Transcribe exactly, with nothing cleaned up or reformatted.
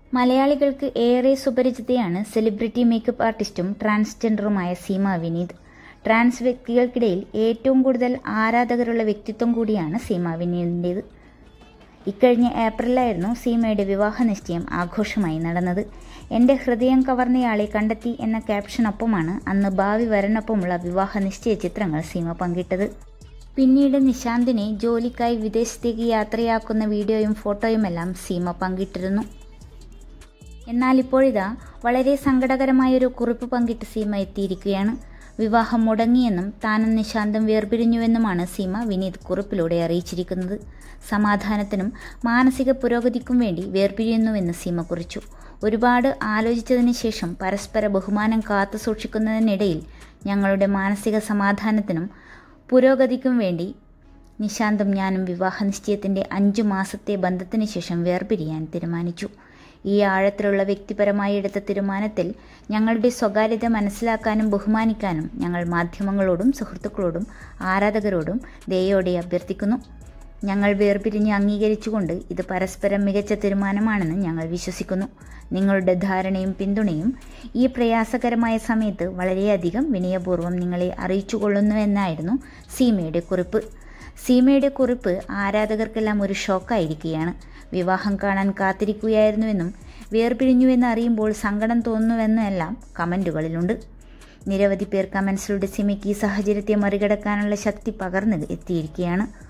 മലയാളികൾക്ക് ഏറെ സുപരിചിതയാണ് സെലിബ്രിറ്റി മേക്കപ്പ് ആർട്ടിസ്റ്റും ട്രാൻസ്ജെൻഡറുമായ സീമ വിനീത്. ട്രാൻസ് വ്യക്തികൾക്കിടയിൽ ഏറ്റവും കൂടുതൽ ആരാധകരുള്ള വ്യക്തിത്വം കൂടിയാണ് സീമ വിനീതിൻ്റേത്. ഇക്കഴിഞ്ഞ ഏപ്രിലായിരുന്നു സീമയുടെ വിവാഹ നിശ്ചയം ആഘോഷമായി നടന്നത്. എൻ്റെ ഹൃദയം കവർന്നയാളെ കണ്ടെത്തി എന്ന ക്യാപ്ഷനൊപ്പമാണ് അന്ന് ഭാവി വരനൊപ്പമുള്ള വിവാഹ നിശ്ചയ ചിത്രങ്ങൾ സീമ പങ്കിട്ടത്. പിന്നീട് നിശാന്തിനെ ജോലിക്കായി വിദേശത്തേക്ക് യാത്രയാക്കുന്ന വീഡിയോയും ഫോട്ടോയുമെല്ലാം സീമ പങ്കിട്ടിരുന്നു. എന്നാൽ ഇപ്പോഴിതാ വളരെ സങ്കടകരമായൊരു കുറിപ്പ് പങ്കിട്ട് സീമ എത്തിയിരിക്കുകയാണ്. വിവാഹം മുടങ്ങിയെന്നും താനും നിശാന്തും വേർപിരിഞ്ഞുവെന്നുമാണ് സീമ വിനീത് കുറിപ്പിലൂടെ അറിയിച്ചിരിക്കുന്നത്. സമാധാനത്തിനും മാനസിക പുരോഗതിക്കും വേണ്ടി വേർപിരിയുന്നുവെന്ന് സീമ കുറിച്ചു. ഒരുപാട് ആലോചിച്ചതിന് ശേഷം പരസ്പര ബഹുമാനം കാത്തു സൂക്ഷിക്കുന്നതിനിടയിൽ ഞങ്ങളുടെ മാനസിക സമാധാനത്തിനും പുരോഗതിക്കും വേണ്ടി നിശാന്തും ഞാനും വിവാഹ നിശ്ചയത്തിൻ്റെ അഞ്ചു മാസത്തെ ബന്ധത്തിന് ശേഷം വേർപിരിയാൻ തീരുമാനിച്ചു. ഈ ആഴത്തിലുള്ള വ്യക്തിപരമായി എടുത്ത തീരുമാനത്തിൽ ഞങ്ങളുടെ സ്വകാര്യത മനസ്സിലാക്കാനും ബഹുമാനിക്കാനും ഞങ്ങൾ മാധ്യമങ്ങളോടും സുഹൃത്തുക്കളോടും ആരാധകരോടും ദയോടെ അഭ്യർത്ഥിക്കുന്നു. ഞങ്ങൾ വേർപിരിഞ്ഞ് അംഗീകരിച്ചുകൊണ്ട് ഇത് പരസ്പരം മികച്ച തീരുമാനമാണെന്ന് ഞങ്ങൾ വിശ്വസിക്കുന്നു. നിങ്ങളുടെ ധാരണയും പിന്തുണയും ഈ പ്രയാസകരമായ സമയത്ത് വളരെയധികം വിനയപൂർവ്വം നിങ്ങളെ അറിയിച്ചുകൊള്ളുന്നുവെന്നായിരുന്നു സീമയുടെ കുറിപ്പ്. സീമയുടെ കുറിപ്പ് ആരാധകർക്കെല്ലാം ഒരു ഷോക്കായിരിക്കുകയാണ്. വിവാഹം കാണാൻ കാത്തിരിക്കുകയായിരുന്നുവെന്നും വേർപിരിഞ്ഞുവെന്ന് അറിയുമ്പോൾ സങ്കടം തോന്നുന്നുവെന്നെല്ലാം കമൻറ്റുകളിലുണ്ട്. നിരവധി പേർ കമൻസിലൂടെ സീമയ്ക്ക് ഈ സാഹചര്യത്തെ മറികടക്കാനുള്ള ശക്തി പകർന്ന് എത്തിയിരിക്കുകയാണ്.